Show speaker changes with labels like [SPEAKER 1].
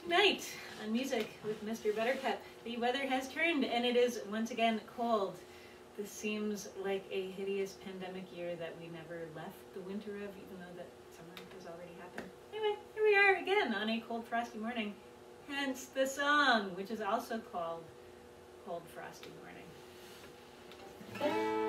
[SPEAKER 1] Night on Music with Mr. Buttercup. The weather has turned and it is once again cold. This seems like a hideous pandemic year that we never left the winter of, even though that summer has already happened. Anyway, here we are again on a cold, frosty morning. Hence the song, which is also called Cold, Frosty Morning.